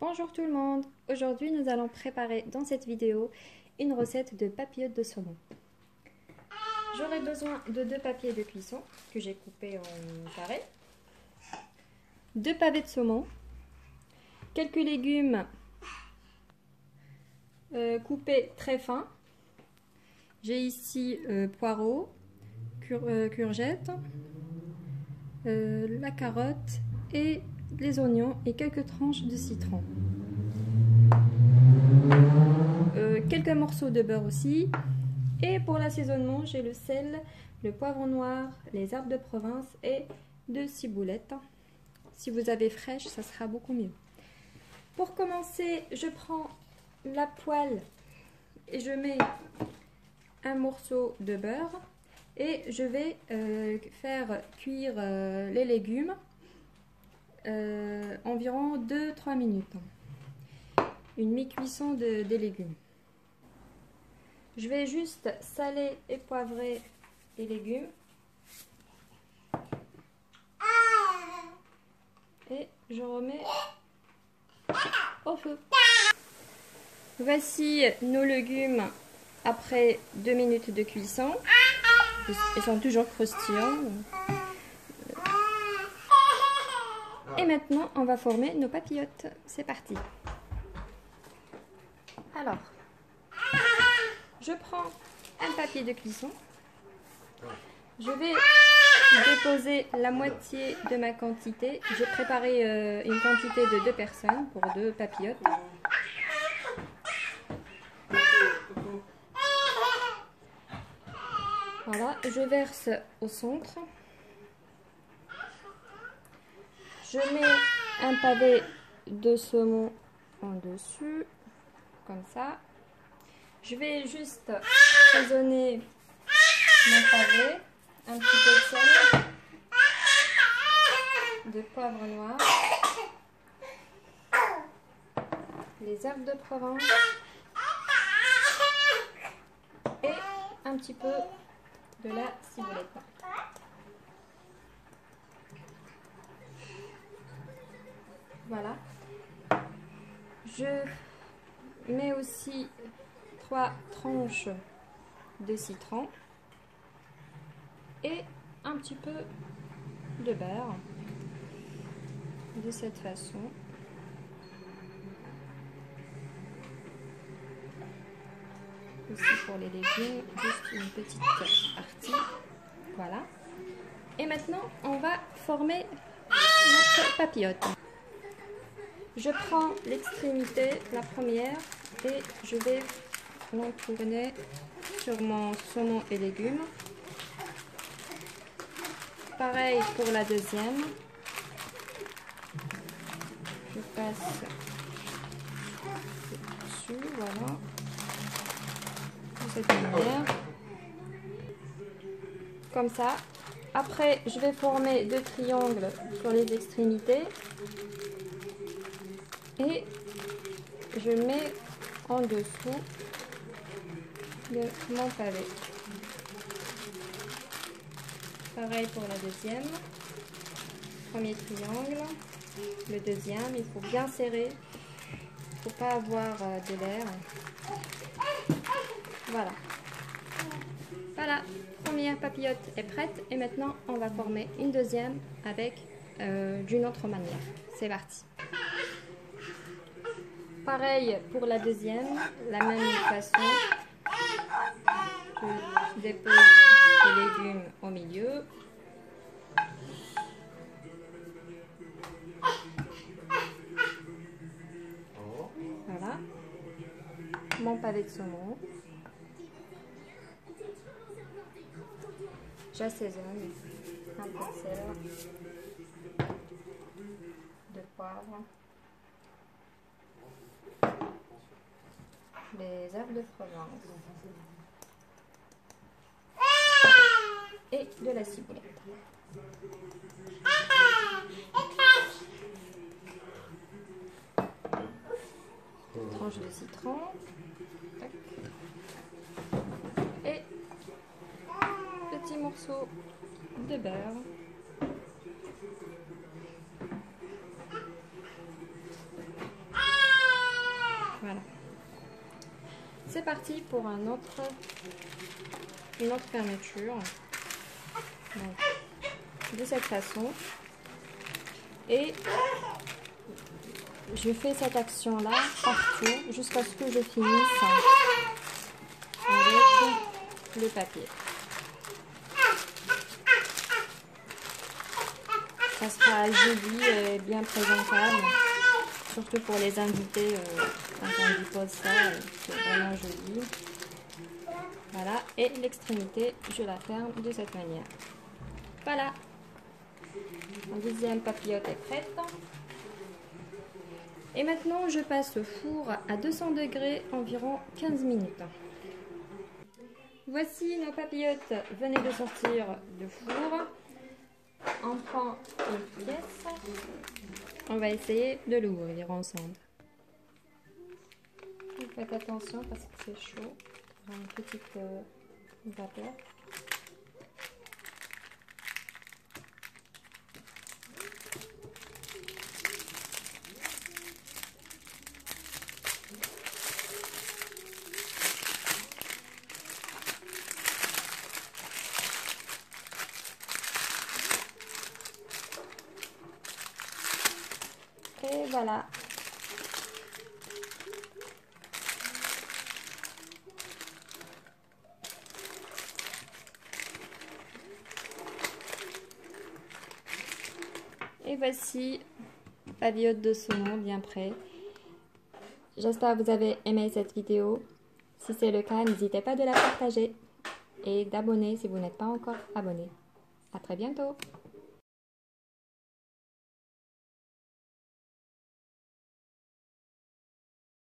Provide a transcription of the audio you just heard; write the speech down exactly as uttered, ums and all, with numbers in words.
Bonjour tout le monde, aujourd'hui nous allons préparer dans cette vidéo une recette de papillotes de saumon. J'aurai besoin de deux papiers de cuisson que j'ai coupés en carrés, deux pavés de saumon, quelques légumes euh, coupés très fins. J'ai ici euh, poireaux, cur euh, courgettes, euh, la carotte et les oignons et quelques tranches de citron. Euh, quelques morceaux de beurre aussi. Et pour l'assaisonnement, j'ai le sel, le poivre noir, les herbes de Provence et deux ciboulettes. Si vous avez fraîche, ça sera beaucoup mieux. Pour commencer, je prends la poêle et je mets un morceau de beurre et je vais euh, faire cuire euh, les légumes euh, environ deux à trois minutes. Une mi-cuisson de, des légumes. Je vais juste saler et poivrer les légumes. Et je remets au feu. Voici nos légumes après deux minutes de cuisson. Ils sont toujours croustillants. Et maintenant, on va former nos papillotes. C'est parti. Alors, je prends un papier de cuisson. Je vais déposer la moitié de ma quantité. J'ai préparé euh, une quantité de deux personnes pour deux papillotes. Voilà, je verse au centre. Je mets un pavé de saumon en dessus, comme ça. Je vais juste assaisonner mon pavé, un petit peu de sel, de poivre noir, les herbes de Provence et un petit peu de la ciboulette. Voilà. Je mets aussi trois tranches de citron et un petit peu de beurre de cette façon. Aussi pour les légumes, juste une petite partie. Voilà. Et maintenant, on va former notre papillote. Je prends l'extrémité, la première, et je vais l'entourner sur mon saumon et légumes. Pareil pour la deuxième. Je passe dessus, voilà. De cette manière. Comme ça. Après, je vais former deux triangles sur les extrémités. Et je mets en dessous de mon pavé. Pareil pour la deuxième. Premier triangle. Le deuxième, il faut bien serrer. Il ne faut pas avoir de l'air. Voilà. Voilà, première papillote est prête. Et maintenant, on va former une deuxième avec euh, d'une autre manière. C'est parti. Pareil pour la deuxième, la même façon. Je dépose les légumes au milieu. Voilà. Mon pavé de saumon. J'assaisonne un peu de sel, de poivre. Les herbes de Provence et de la ciboulette. Tranche de citron. Tac. Et petit morceau de beurre. c'est parti pour un autre, une autre fermeture. Donc, de cette façon. Et je fais cette action là partout jusqu'à ce que je finisse avec le papier. Ça sera joli et bien présentable, surtout pour les invités, euh, quand on dépose ça, c'est vraiment joli. Voilà, et l'extrémité, je la ferme de cette manière. Voilà, la deuxième papillote est prête. Et maintenant, je passe au four à deux cents degrés environ quinze minutes. Voici nos papillotes venaient de sortir du four. On prend une pièce. On va essayer de l'ouvrir ensemble. Faites attention parce que c'est chaud. Il y a une petite euh, vapeur. Et voilà. Et voici papillote de saumon bien prêt. J'espère que vous avez aimé cette vidéo. Si c'est le cas, n'hésitez pas de la partager et d'abonner si vous n'êtes pas encore abonné. À très bientôt.